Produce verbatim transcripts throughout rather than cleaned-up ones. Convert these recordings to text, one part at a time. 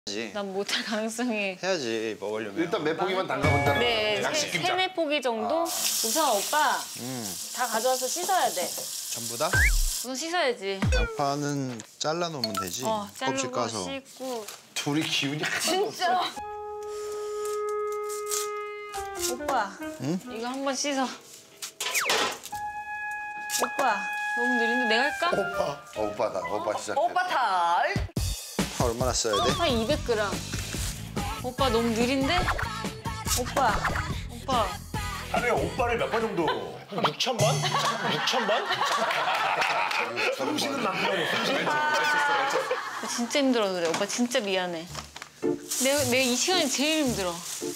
난 못할 가능성이. 해야지 먹으려면. 일단 몇 포기만 담가본다. 네, 세, 세네 포기 정도? 우선 오빠 음. 다 가져와서 씻어야 돼. 전부 다? 우선 씻어야지. 양파는 잘라놓으면 되지. 어, 껍질 자르고 까서. 씻고. 둘이 기운이 하나도 진짜. 없어. 오빠, 응? 이거 한번 씻어. 오빠, 너무 느린데 내가 할까? 오빠. 어, 오빠다. 오빠 시작. 오빠 탈. 파 얼마나 써야 돼? 한 이백 그램. 오빠 너무 느린데? 오빠, 오빠. 하루에 오빠를 몇 번 정도? 한 육천 번? 육천 번? 숨 쉬는 만큼 숨 쉬는 만큼. 진짜 힘들어 그래. 오빠 진짜 미안해. 내가 내 이 시간이 제일 힘들어.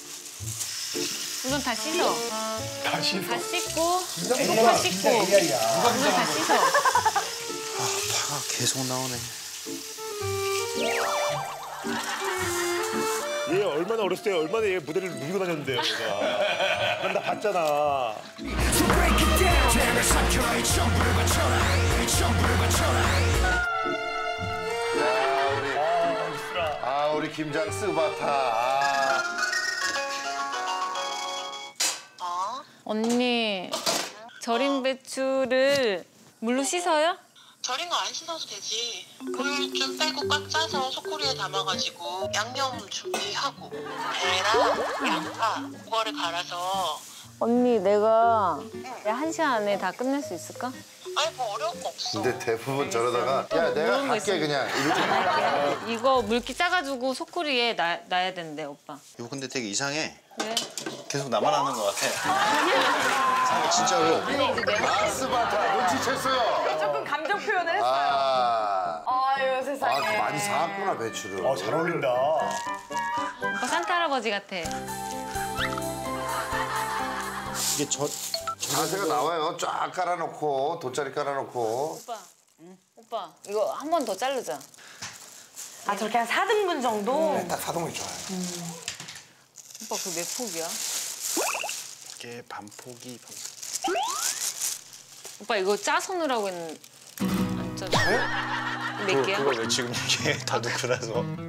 우선 다 씻어. 다 씻어. 다 씻고, 소파 씻고. 우선 다 씻어. 아, 파가 계속 나오네. 얘 얼마나 어렸을 때 얼마나 얘 무대를 누비고 다녔는데요, 내가. 난 다 봤잖아. 야, 우리. 아, 우리 김장 스바타. 아. 언니, 절인 배추를 물로 씻어요? 절인 거 안 씻어도 되지. 물 좀 빼고 꽉 짜서 소쿠리에 담아가지고 양념 준비하고 배랑 양파, 그거를 갈아서. 언니, 내가 한 시간 안에 다 끝낼 수 있을까? 아니 뭐 어려운 거 없어. 근데 대부분 저러다가 야, 내가 모르는 거 갈게 있으면. 그냥. 이렇게. 이거 물기 짜가지고 소쿠리에 놔, 놔야 된대, 오빠. 이거 근데 되게 이상해. 왜? 계속 나만 하는 것 같아. 진짜로. 아니, 이거 내가. 아, 스바타. 눈치챘어요. 조금 감정 표현을 했어요. 아. 아유 아, 세상에. 많이 사왔구나, 배추를. 어, 잘 어울린다. 오빠 산타 할아버지 같아. 이게 저 자세가 나와요. 쫙 깔아놓고, 돗자리 깔아놓고. 오빠, 오빠, 이거 한 번 더 자르자. 아 저렇게 한 사 등분 정도? 딱 사동이 좋아요. 오빠, 그거 몇 폭이야? 이게 반 포기. 반... 오빠, 이거 짜서 넣으라고 했는데 안 짜져? 몇 개야? 그걸 왜 지금 얘기해? 다 넣고 나서.